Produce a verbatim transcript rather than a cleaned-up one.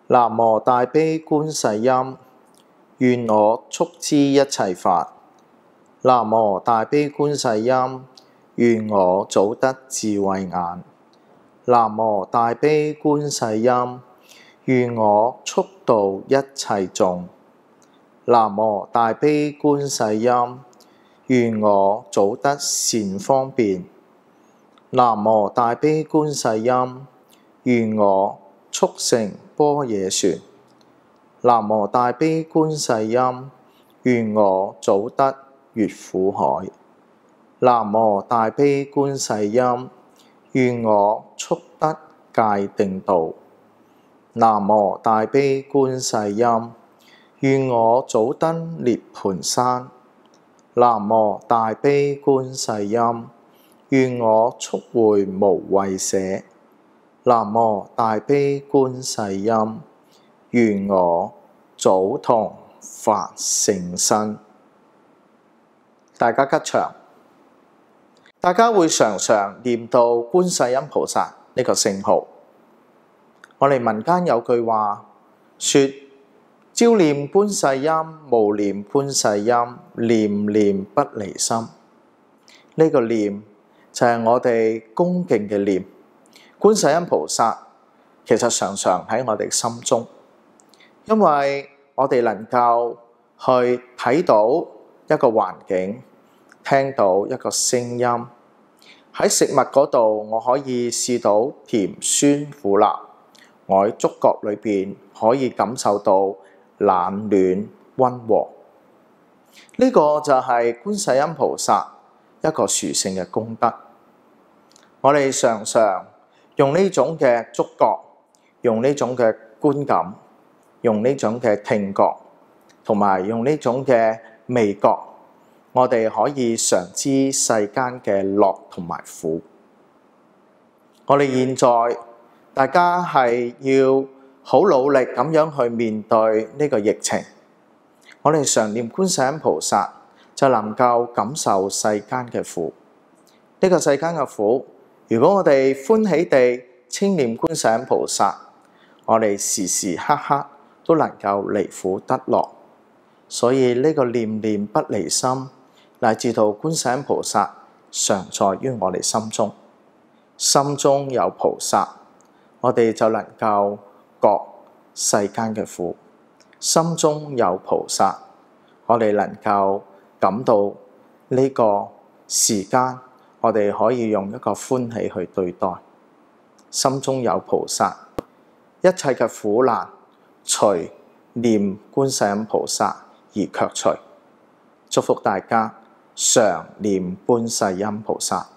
南無大悲觀世音，願我速知一切法。南無大悲觀世音，願我早得智慧眼。南無大悲觀世音，願我速度一切眾。南無大悲觀世音，願我早得善方便。南無大悲觀世音，願我速成般若船。南無大悲觀世音，願我早得越苦海。南無大悲觀世音，願我速得戒定道。南無大悲觀世音，願我早登涅槃山。南無大悲觀世音，願我速會無畏舍。南無大悲觀世音，願我早同發聖身。大家吉祥，大家會常常念到觀世音菩薩呢個聖號。我哋民間有句話說：朝念觀世音，暮念觀世音，念念不離心。呢、這個念就係我哋恭敬嘅念。觀世音菩薩其實常常喺我哋心中，因為我哋能夠去睇到一個環境，聽到一個聲音。喺食物嗰度，我可以試到甜酸苦辣。我喺觸覺裏邊可以感受到冷暖溫和。呢、這個就係觀世音菩薩一個殊勝嘅功德。我哋常常用呢種嘅觸覺，用呢種嘅觀感，用呢種嘅聽覺，同埋用呢種嘅味覺，我哋可以嘗知世間嘅樂同埋苦。我哋現在大家係要好努力咁樣去面對呢個疫情。我哋常念觀世音菩薩，就能夠感受世間嘅苦。呢、這個世間嘅苦，如果我哋歡喜地稱念觀世音菩薩，我哋時時刻刻都能夠離苦得樂。所以呢個念念不離心，乃至到觀世音菩薩常在於我哋心中。心中有菩薩，我哋就能夠覺世間嘅苦。心中有菩薩，我哋能夠感到呢個時間，我哋可以用一個歡喜去對待。心中有菩薩，一切嘅苦難隨念觀世音菩薩而卻除。祝福大家常念觀世音菩薩。